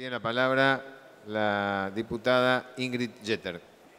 Tiene la palabra la diputada Ingrid Jeter.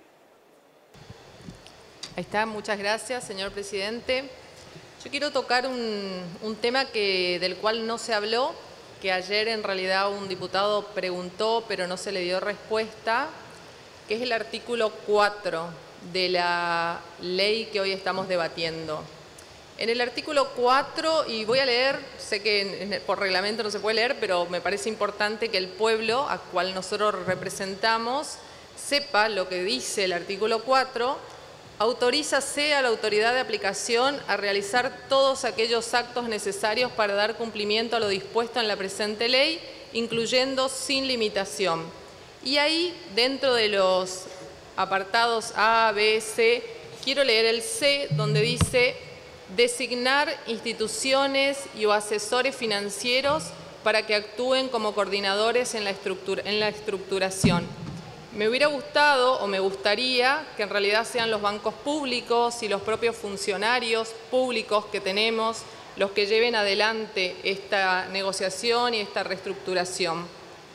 Ahí está, muchas gracias, señor presidente. Yo quiero tocar un tema del cual no se habló, que ayer en realidad un diputado preguntó, pero no se le dio respuesta, que es el artículo 4 de la ley que hoy estamos debatiendo. En el artículo 4, y voy a leer, sé que por reglamento no se puede leer, pero me parece importante que el pueblo al cual nosotros representamos sepa lo que dice el artículo 4. Autorízase a la autoridad de aplicación a realizar todos aquellos actos necesarios para dar cumplimiento a lo dispuesto en la presente ley, incluyendo sin limitación. Y ahí, dentro de los apartados A, B, C, quiero leer el C, donde dice designar instituciones y o asesores financieros para que actúen como coordinadores en la estructuración. Me hubiera gustado o me gustaría que en realidad sean los bancos públicos y los propios funcionarios públicos que tenemos los que lleven adelante esta negociación y esta reestructuración.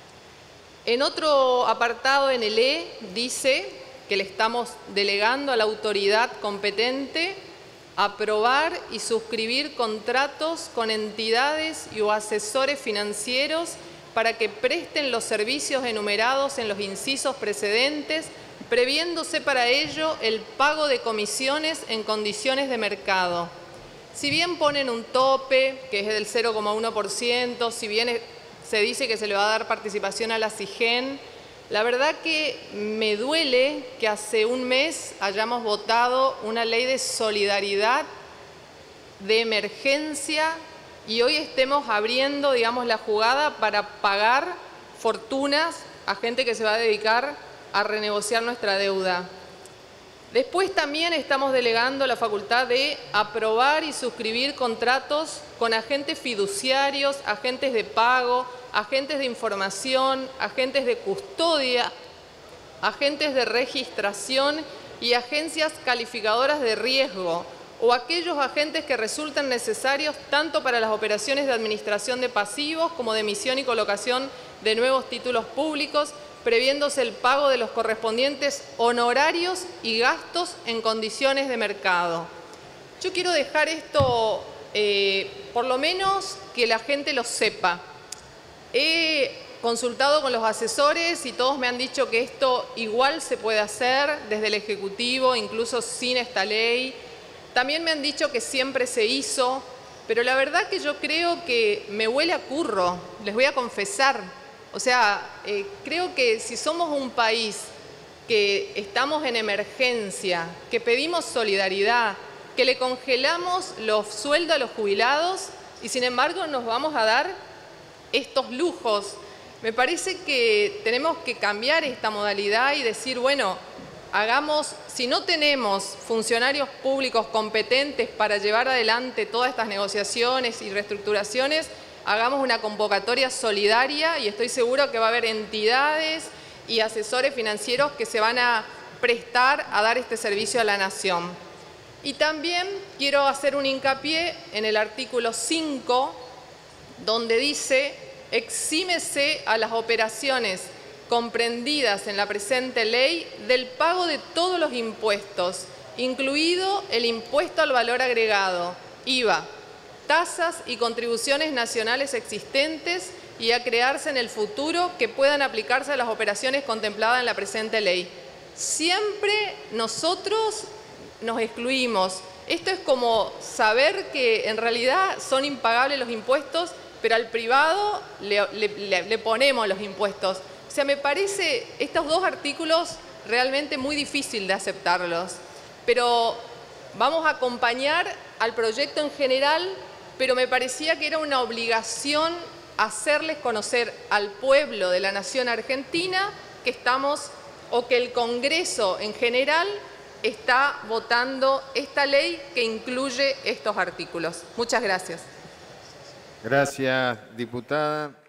En otro apartado, en el E, dice que le estamos delegando a la autoridad competente aprobar y suscribir contratos con entidades y o asesores financieros para que presten los servicios enumerados en los incisos precedentes, previéndose para ello el pago de comisiones en condiciones de mercado. Si bien ponen un tope, que es del 0,1%, si bien se dice que se le va a dar participación a la SIGEN, la verdad que me duele que hace un mes hayamos votado una ley de solidaridad, de emergencia, y hoy estemos abriendo, digamos, la jugada para pagar fortunas a gente que se va a dedicar a renegociar nuestra deuda. Después también estamos delegando la facultad de aprobar y suscribir contratos con agentes fiduciarios, agentes de pago, agentes de información, agentes de custodia, agentes de registración y agencias calificadoras de riesgo, o aquellos agentes que resultan necesarios tanto para las operaciones de administración de pasivos como de emisión y colocación de nuevos títulos públicos, previéndose el pago de los correspondientes honorarios y gastos en condiciones de mercado. Yo quiero dejar esto, por lo menos que la gente lo sepa. He consultado con los asesores y todos me han dicho que esto igual se puede hacer desde el Ejecutivo, incluso sin esta ley. También me han dicho que siempre se hizo, pero la verdad que yo creo que me huele a curro, les voy a confesar. O sea, creo que si somos un país que estamos en emergencia, que pedimos solidaridad, que le congelamos los sueldos a los jubilados y sin embargo nos vamos a dar estos lujos, me parece que tenemos que cambiar esta modalidad y decir, bueno, hagamos, si no tenemos funcionarios públicos competentes para llevar adelante todas estas negociaciones y reestructuraciones, hagamos una convocatoria solidaria y estoy seguro que va a haber entidades y asesores financieros que se van a prestar a dar este servicio a la nación. Y también quiero hacer un hincapié en el artículo 5, donde dice, exímese a las operaciones comprendidas en la presente ley del pago de todos los impuestos, incluido el impuesto al valor agregado, IVA, tasas y contribuciones nacionales existentes y a crearse en el futuro que puedan aplicarse a las operaciones contempladas en la presente ley. Siempre nosotros nos excluimos. Esto es como saber que en realidad son impagables los impuestos, pero al privado le ponemos los impuestos. O sea, me parece estos dos artículos realmente muy difícil de aceptarlos. Pero vamos a acompañar al proyecto en general, pero me parecía que era una obligación hacerles conocer al pueblo de la nación argentina que estamos, o que el Congreso en general está votando esta ley que incluye estos artículos. Muchas gracias. Gracias, diputada.